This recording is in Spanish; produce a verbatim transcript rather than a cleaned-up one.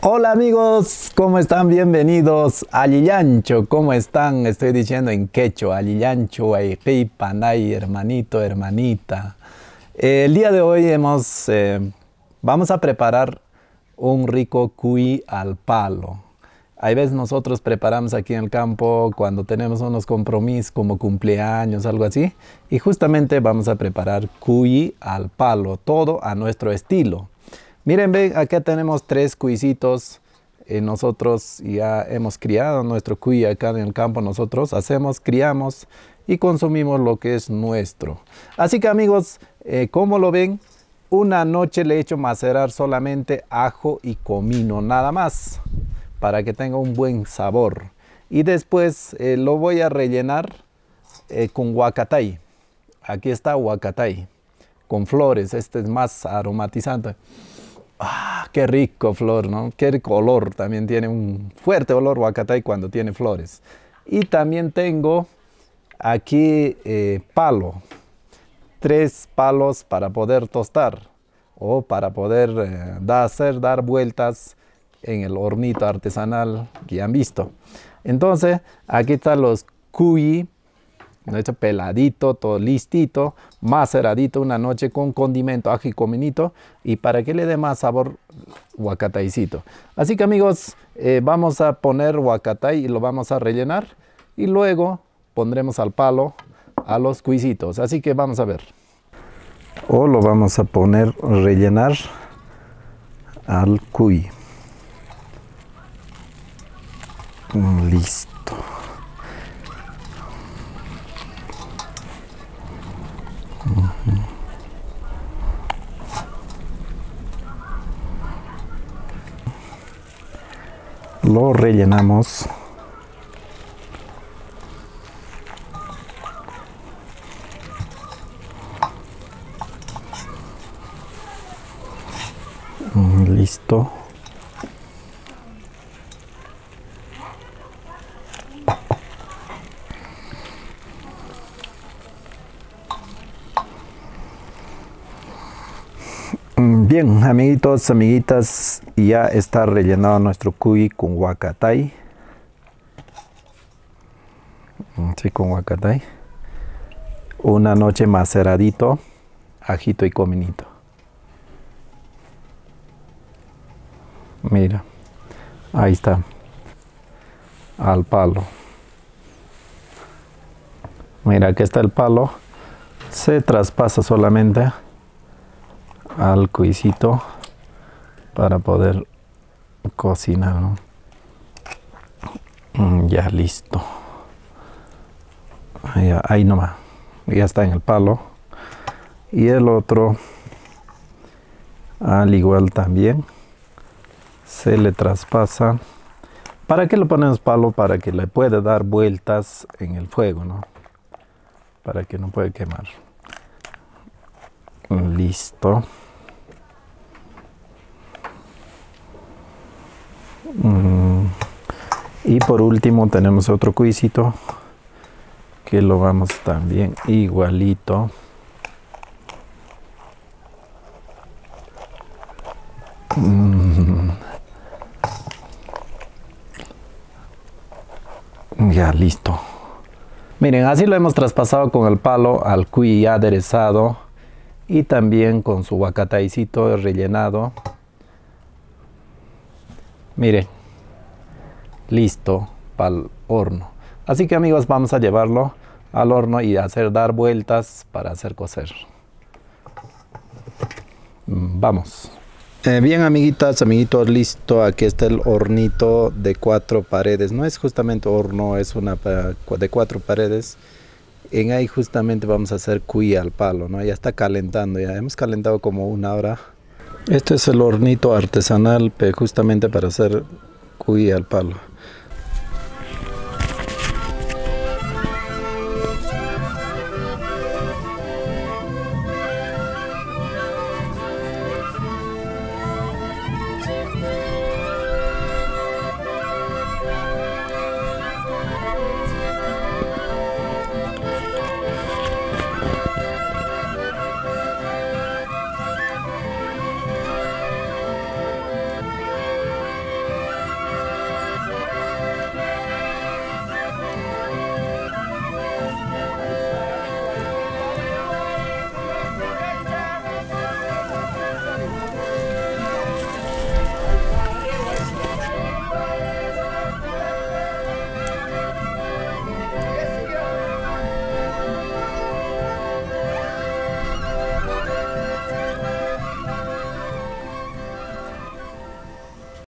Hola amigos, ¿cómo están? Bienvenidos a Allillancho. ¿Cómo están? Estoy diciendo en quechua, Allillancho, Ayiqui, Panay, hermanito, hermanita. Eh, el día de hoy hemos, eh, vamos a preparar un rico cuy al palo. Hay veces nosotros preparamos aquí en el campo cuando tenemos unos compromisos como cumpleaños, algo así. Y justamente vamos a preparar cuy al palo, todo a nuestro estilo. Miren, ven, acá tenemos tres cuycitos. Eh, nosotros ya hemos criado nuestro cuy acá en el campo. Nosotros hacemos, criamos y consumimos lo que es nuestro. Así que amigos, eh, como lo ven, una noche le he hecho macerar solamente ajo y comino, nada más, para que tenga un buen sabor. Y después eh, lo voy a rellenar eh, con huacatay. Aquí está huacatay, con flores. Este es más aromatizante. Ah, qué rico flor, ¿no? Qué rico olor. También tiene un fuerte olor huacatay cuando tiene flores. Y también tengo aquí eh, palo. Tres palos para poder tostar o para poder eh, da, hacer, dar vueltas en el hornito artesanal que ya han visto. Entonces, aquí están los cuy, ¿no? Hecho peladito, todo listito, maceradito una noche con condimento, ajo y cominito, y para que le dé más sabor, huacataycito. Así que amigos, eh, vamos a poner huacatay y lo vamos a rellenar, y luego pondremos al palo a los cuycitos. Así que vamos a ver. O lo vamos a poner, rellenar al cuy. Listo. Lo rellenamos. Listo. Bien, amiguitos, amiguitas, ya está rellenado nuestro cuy con huacatay. Sí, con huacatay. Una noche maceradito, ajito y cominito. Mira, ahí está, al palo. Mira, aquí está el palo. Se traspasa solamente al cuycito para poder cocinar, ¿no? Ya listo. Ya, ahí nomás, ya está en el palo. Y el otro, al igual también, se le traspasa. ¿Para qué le ponemos palo? Para que le pueda dar vueltas en el fuego, ¿no? Para que no pueda quemar. Listo. Mm. Y por último tenemos otro cuycito que lo vamos también igualito. Mm. Ya listo. Miren, así lo hemos traspasado con el palo al cuy ya aderezado y también con su huacataycito rellenado. Miren, listo para el horno. Así que amigos, vamos a llevarlo al horno y hacer dar vueltas para hacer cocer. Vamos. Eh, bien, amiguitas, amiguitos, listo. Aquí está el hornito de cuatro paredes. No es justamente horno, es una de cuatro paredes. En ahí justamente vamos a hacer cuy al palo, ¿no? Ya está calentando, ya hemos calentado como una hora. Este es el hornito artesanal, justamente para hacer cuy al palo.